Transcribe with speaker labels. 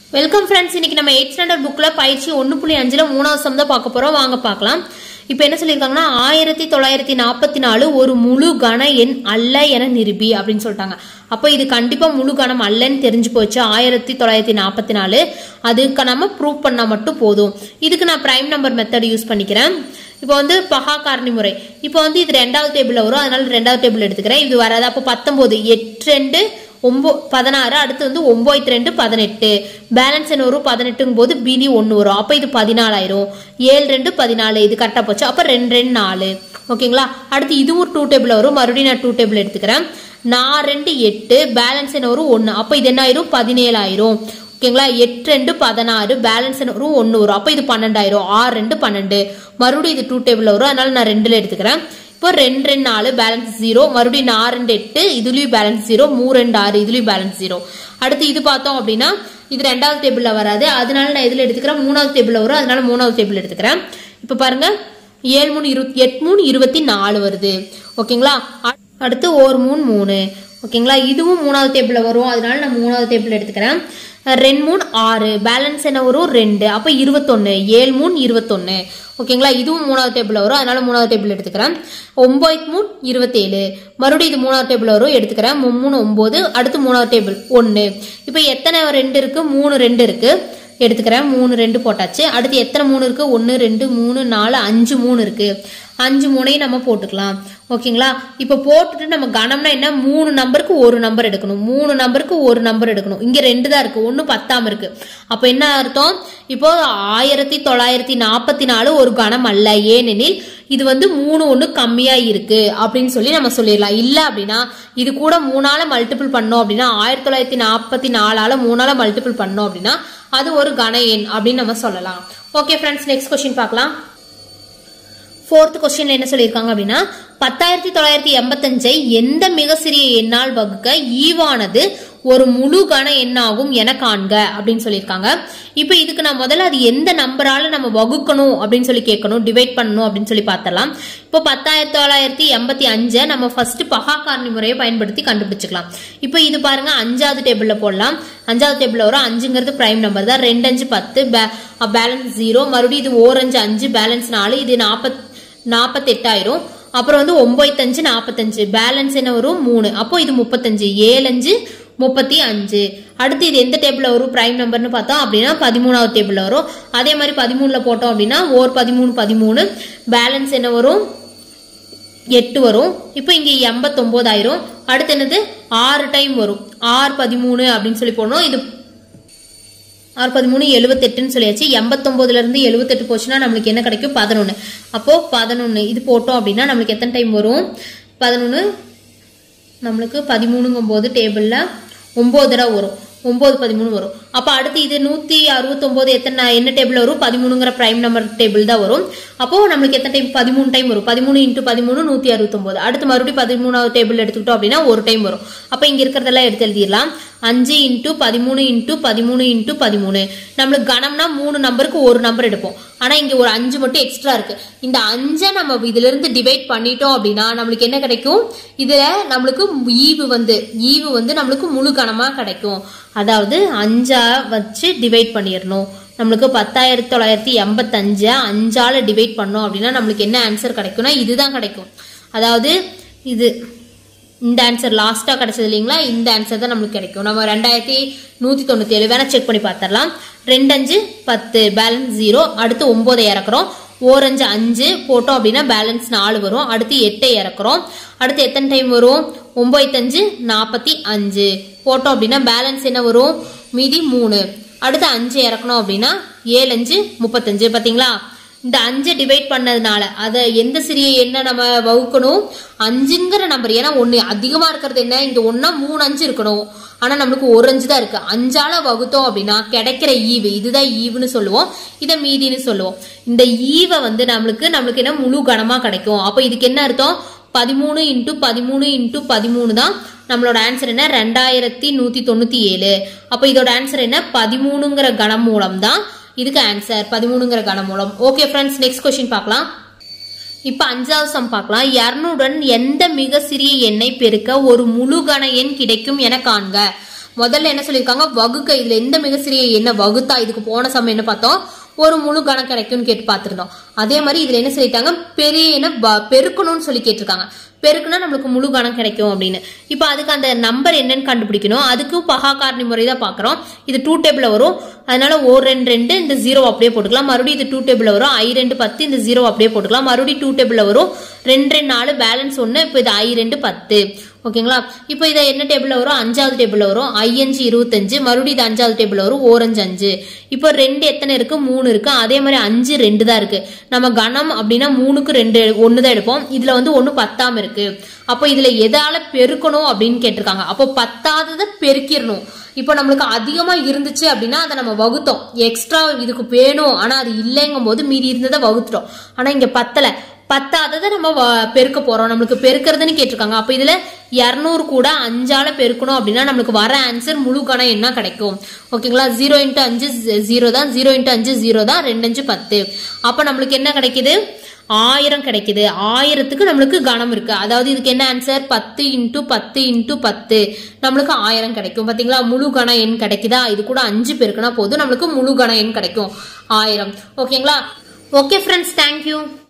Speaker 1: Welcome friends. இன்னைக்கு நம்ம 8th standard புக்ல பயிற்சி 1.5ல 3வது சம் தான் பார்க்க போறோம். வாங்க பார்க்கலாம். இப்போ என்ன சொல்லிருக்காங்கன்னா 1944 ஒரு முழு கண எண் அல்ல என நிரூபி அப்படின்னு சொல்லிட்டாங்க. அப்போ இது கண்டிப்பா முழு கணம் அல்லன்னு தெரிஞ்சு போச்சு. 1944 அதுக்கு நம்ம ப்ரூவ் பண்ணா மட்டும் போதும். இதுக்கு நான் பிரைம் நம்பர் மெத்தட் யூஸ் பண்ணிக்கிறேன். இப்போ வந்து பகா காரணி முறை. இப்போ வந்து இது 2வது டேபிள்ல வரும், அதனால 2வது டேபிள் எடுத்துக்கிறேன். இது வராது. அப்போ 19 8 2 16 அடுத்து வந்து 9 2 18 பேலன்ஸ் என்ன வரும் 18 போது மீதி 1 வரும். அப்ப இது 14 ஆயிரும். 7 2 14 இது கரெக்டா போச்சு. அப்ப 2 2 4 ஓகேங்களா. அடுத்து இதுவும் 2 டேபிள் வரும். மறுபடியும் நான் 2 டேபிள் எடுத்துக்கிறேன். 4 2 8 பேலன்ஸ் என்ன வரும் 1. அப்ப இது என்ன ஆயிரும் 17 ஆயிரும். ஓகேங்களா. 8 2 16 பேலன்ஸ் என்ன வரும் 1 வரும். அப்ப இது 12 ஆயிரும். 6 2 12 மறுபடியும் இது 2 டேபிள் வரும். அதனால நான் 2ல எடுத்துக்கிறேன். இப்போ 2 2 4 பேலன்ஸ் 0 மறுபடியும் 4 2 8 இதுலயும் பேலன்ஸ் 0 3 2 6 இதுலயும் பேலன்ஸ் 0. அடுத்து இது பார்த்தோம் அப்படின்னா இது 2வது டேபிள்ல வராது, அதனால நான் இதுல எடுத்துக்கிறேன். 3வது டேபிள்ல வரும், அதனால 3வது டேபிள் எடுத்துக்கிறேன். இப்ப பாருங்க 7 3 8 3 24 வருது. ஓகேங்களா. அடுத்து 1 3 3 ஓகேங்களா. இதுவும் 3வது டேபிள்ல வரும், அதனால நான் 3வது டேபிள் எடுத்துக்கிறேன். 2 3 6 பேலன்ஸ் என்ன வரும் 2 அப்ப 21 7 3 21 ஓகேங்களா. இதுவும் 3வது டேபிள் வரும், அதனால 3வது டேபிள் எடுத்துக்கிறேன். 9 3 27 மறுபடியும் இது 3வது டேபிள் வரும், எடுத்துக்கிறேன். 3 9 அடுத்து 3வது டேபிள் 1. இப்ப எத்தனை 2 இருக்கு 3 2 இருக்கு, எடுத்துக்கிறேன். 3 2 போட்டாச்சு. அடுத்து எத்தனை 3 இருக்கு 1 2 3 4 5 3 இருக்கு. 5 3ஐயும் நம்ம போட்டுக்கலாம். ஓகேங்களா. இப்ப போட்டுட்டு நம்ம கணம்னா என்ன 3 நம்பருக்கு ஒரு நம்பர் எடுக்கணும். 3 நம்பருக்கு ஒரு நம்பர் எடுக்கணும். இங்க 2 தான் இருக்கு, 1 10 இருக்கு. அப்ப என்ன அர்த்தம், இப்போ 1944 ஒரு கணம் அல்ல, ஏனெனில் இது வந்து 3 1 கம்மியா இருக்கு அப்படின்னு சொல்லி நம்ம சொல்லிடலாம். இல்ல அப்படின்னா இது கூட 3ஆல மல்டிபிள் பண்ணோம் அப்படின்னா 1944 3ஆல மல்டிபிள் பண்ணோம் அப்படின்னா அது ஒரு கண எண் அப்படின்னு நம்ம சொல்லலாம். ஓகே ஃப்ரெண்ட்ஸ், நெக்ஸ்ட் கொஸ்டின் பார்க்கலாம். 4th கொஸ்டின்ல என்ன சொல்லியிருக்காங்க அப்படின்னா 10985 எந்த மிக சிறிய எண்ணால் வகுக்க ஈவானது ஒரு முழு கண எண்ணாகும் என காண்க அப்படின்னு சொல்லியிருக்காங்க. இப்ப இதுக்கு நான் முதல்ல அது எந்த நம்பரால நம்ம வகுக்கணும் அப்படின்னு சொல்லி கேட்கணும், டிவைட் பண்ணணும் அப்படின்னு சொல்லி பார்த்தலாம். இப்போ 10985 நம்ம ஃபர்ஸ்ட் பகா காரணி முறையை பயன்படுத்தி கண்டுபிடிச்சுக்கலாம். இப்போ இது பாருங்க 5வது டேபிள்ல போடலாம். 5வது டேபிள்ல வரும் 5ங்கிறது பிரைம் நம்பர் தான். 2 5 10 பேலன்ஸ் 0 மறுபடியும் இது 4 5 5 பேலன்ஸ் 4 இது 48 ஆயிரும். அப்புறம் வந்து 9 5 45 பேலன்ஸ் என்ன வரும் 3 அப்போ இது 35 7 5 35. அடுத்து இது எந்த டேபிள்ல வரும் பிரைம் நம்பர்னு பார்த்தோம் அப்படின்னா 13வது டேபிள்ல வரும். அதே மாதிரி 13ல போட்டோம் அப்படின்னா 13 பேலன்ஸ் என்ன வரும் 8 வரும். இப்போ இங்க 89 ஆயிரும். அடுத்து என்னது 6 டைம் வரும் 6 13 அப்படின்னு சொல்லி போடணும். இது 6 13 78 சொல்லியாச்சு. 89ல இருந்து 78 போச்சுன்னா நம்மளுக்கு என்ன கிடைக்கும் 11. அப்போ 11 இது போட்டோம் அப்படின்னா நம்மளுக்கு எத்தனை டைம் வரும் 11 நம்மளுக்கு 13ங்கும் போது டேபிள்ல 9 தடவை வரும். 9 13 வரும். அப்ப அடுத்து இது 169 எத்தனை என்ன டேபிள் வரும் 13ங்கிற பிரைம் நம்பர் டேபிள் தான் வரும். அப்போ நம்மளுக்கு எத்தனை டைம் 13 டைம் வரும். 13 × 13 169. அடுத்து மறுபடியும் 13வது டேபிள் எடுத்துக்கிட்டோம் அப்படின்னா ஒரு டைம் வரும். அப்ப இங்க இருக்கிறதெல்லாம் எடுத்து எழுதிடலாம். 5 × 13 × 13 × 13 நம்மளுக்கு கணம்னா 3 நம்பருக்கு ஒரு நம்பர் எடுப்போம். ஆனா இங்க ஒரு 5 மட்டும் எக்ஸ்ட்ரா இருக்கு. இந்த 5 நம்ம இதுல இருந்து டிவைட் பண்ணிட்டோம் அப்படின்னா நம்மளுக்கு என்ன கிடைக்கும், இதுல நம்மளுக்கு ஈவு வந்து நம்மளுக்கு முழு கணமா கிடைக்கும். அதாவது 5 வச்சு டிவைட் பண்ணிடணும். நம்மளுக்கு 10985 5ஆல டிவைட் பண்ணோம் அப்படின்னா நம்மளுக்கு என்ன ஆன்சர் கிடைக்கும்னா இதுதான் கிடைக்கும். அதாவது இது இந்த ஆன்சர் லாஸ்டா கிடைச்சது இல்லைங்களா, இந்த ஆன்சர் தான் நம்மளுக்கு கிடைக்கும். நம்ம 2197 வேணா செக் பண்ணி பார்த்துடலாம். 2 5 10 பேலன்ஸ் 0 அடுத்து 9 இறக்குறோம். 4 5 5 போட்டோம் அப்படின்னா பேலன்ஸ் 4 வரும். அடுத்து 8 இறக்குறோம். அடுத்து எத்தனை டைம் வரும் 9 5 45 போட்டோம் அப்படின்னா பேலன்ஸ் என்ன வரும் மீதி 3. அடுத்து 5 இறக்கணும் அப்படின்னா 7 5 35. பாத்தீங்களா, இந்த 5 டிவைட் பண்ணதுனால அத எந்த சிறிய எண்ணை நம்ம வகுக்கணும் 5ங்கிற நம்பர். ஏன்னா 1 அதிகமா இருக்கிறது என்ன, இங்க 1 3 5 இருக்கணும். ஆனா நம்மளுக்கு ஒரு 5 தான் இருக்கு. 5ஆல வகுத்தோம் அப்படின்னா கிடைக்கிற ஈவு இதுதான் ஈவுன்னு சொல்லுவோம், இத மீதின்னு சொல்லுவோம். இந்த ஈவை வந்து நம்மளுக்கு என்ன முழு கணமா கிடைக்கும். அப்ப இதுக்கு என்ன அர்த்தம் 13 × 13 × 13 தான் நம்மளோட ஆன்சர் என்ன 2197. அப்ப இதோட ஆன்சர் என்ன 13ங்கிற கணம் மூலம் தான் இதுக்கு ஆன்சர் 13ங்கிற கணம் மூலம். ஓகே ஃப்ரெண்ட்ஸ், நெக்ஸ்ட் கொஸ்டின் பார்க்கலாம். இப்ப 5வது சம் பார்க்கலாம். 200 எந்த மிக சிறிய எண்ணை பெருக்க ஒரு முழு கண எண் கிடைக்கும் என காண்க. முதல்ல என்ன சொல்லியிருக்காங்க, வகுக்க. இதுல எந்த மிகச்சிறிய என்ன வகுத்தா இதுக்கு போன சமயம் என்ன பார்த்தோம், ஒரு முழு கணம் கிடைக்கும்னு கேட்டு பார்த்திருந்தோம். அதே மாதிரி இதுல என்ன சொல்லிட்டாங்க, பெரிய என்ன பெருக்கணும்னு சொல்லி கேட்டிருக்காங்க. பெருக்குனா நம்மளுக்கு முழு கணம் கிடைக்கும் அப்படின்னு. இப்ப அதுக்கு அந்த நம்பர் என்னன்னு கண்டுபிடிக்கணும். அதுக்கு பகா காரணி முறை தான் பாக்குறோம். இது 2 டேபிள்ல வரும். அதனால 1 2 2 இந்த 0 அப்படியே போட்டுக்கலாம். மறுபடியும் இது 2 டேபிள்ல வரும். I 2 10 இந்த 0 அப்படியே போட்டுக்கலாம். மறுபடியும் 2 டேபிள்ல வரும். 2 2 4 பேலன்ஸ் 1. இப்போ இது I 2 10. ஓகேங்களா. இப்போ இதை என்ன டேபிள்ல வரும், 5வது டேபிள்ல வரும். I 5 25. மறுபடியும் இது 5வது டேபிள்ல வரும். 4 5 5. இப்போ 2 எத்தனை இருக்கு, 3 இருக்கு. அதே மாதிரி 5 2 தான் இருக்கு. நம்ம கணம் அப்படின்னா 3க்கு 2 1 தான் எடுப்போம். இதுல வந்து 1 10ஆம இருக்கு. அப்போ இதுல எதால பெருக்கணும் அப்படின்னு கேட்டிருக்காங்க. அப்போ 10ஆவதை பெருக்கிடணும். இப்போ நம்மளுக்கு அதிகமா இருந்துச்சு அப்படின்னா அதை நம்ம வகுத்தோம். எக்ஸ்ட்ரா இதுக்கு வேணும் ஆனா அது இல்லைங்கும் போது மீதி இருந்ததை வகுத்துட்டோம். ஆனா இங்க 10ஆவதை நம்ம பெருக்க போறோம். நம்மளுக்கு பெருக்கிறதுன்னு கேட்டிருக்காங்க. அப்ப இதுல 200 கூட 5ஆல பெருக்கணும் அப்படின்னா நம்மளுக்கு வர ஆன்சர் முழு கணம் என்ன கிடைக்கும். ஓகேங்களா. 0 × 5 0 தான். 0 × 5 0 தான். 2 5 10. அப்ப நம்மளுக்கு என்ன கிடைக்குது, 1000 கிடைக்குது. 1000க்கு நம்மளுக்கு கணம் இருக்கு. அதாவது இதுக்கு என்ன ஆன்சர், 10 × 10 × 10 நம்மளுக்கு 1000 கிடைக்கும். பாத்தீங்களா, முழு கண எண் கிடைக்குதா. இது கூட 5 பெருக்குனா போதும், நம்மளுக்கு முழு கண எண் கிடைக்கும் 1000. ஓகேங்களா. Okay friends, thank you.